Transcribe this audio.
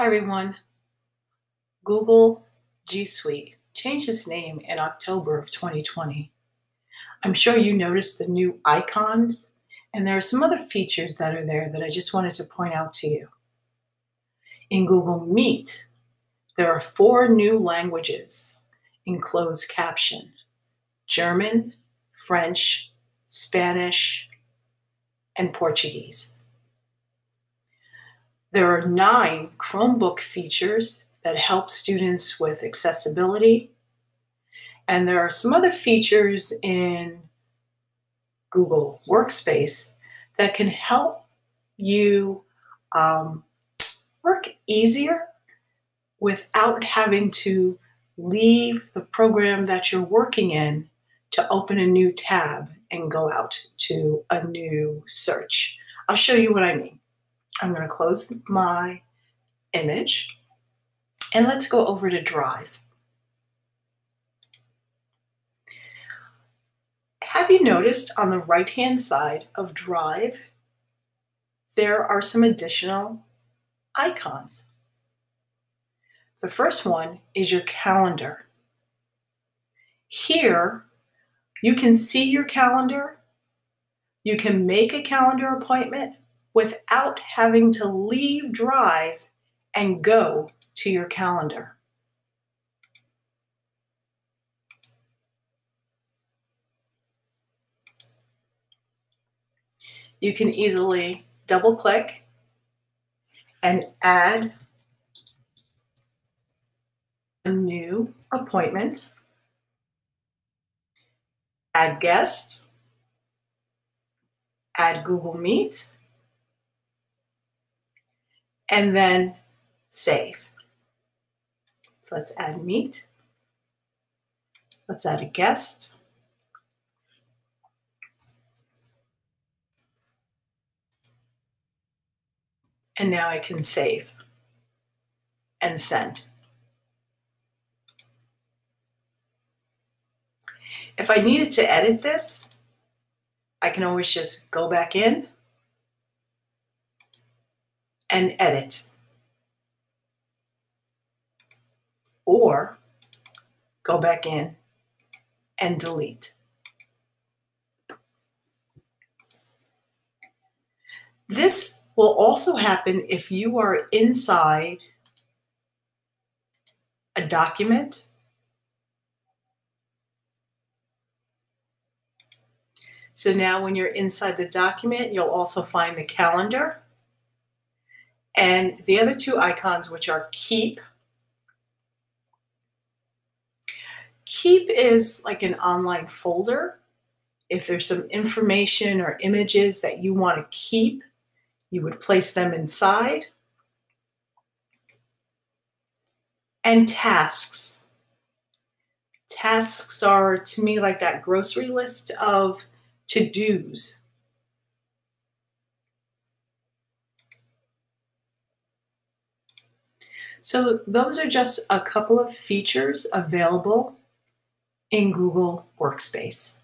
Hi everyone. Google G Suite changed its name in October of 2020. I'm sure you noticed the new icons, and there are some other features that are there that I just wanted to point out to you. In Google Meet, there are 4 new languages in closed caption: German, French, Spanish, and Portuguese. There are 9 Chromebook features that help students with accessibility. And there are some other features in Google Workspace that can help you work easier without having to leave the program that you're working in to open a new tab and go out to a new search. I'll show you what I mean. I'm going to close my image and let's go over to Drive. Have you noticed on the right-hand side of Drive, there are some additional icons? The first one is your calendar. Here, you can see your calendar. You can make a calendar appointment without having to leave Drive and go to your calendar. You can easily double-click and add a new appointment, add guest, add Google Meet, and then save. So let's add Meet. Let's add a guest. And now I can save and send. If I needed to edit this, I can always just go back in and edit, or go back in and delete. This will also happen if you are inside a document. So now when you're inside the document, you'll also find the calendar and the other 2 icons, which are Keep. Keep is like an online folder. If there's some information or images that you want to keep, you would place them inside. And Tasks. Tasks are, to me, like that grocery list of to-dos. So those are just a couple of features available in Google Workspace.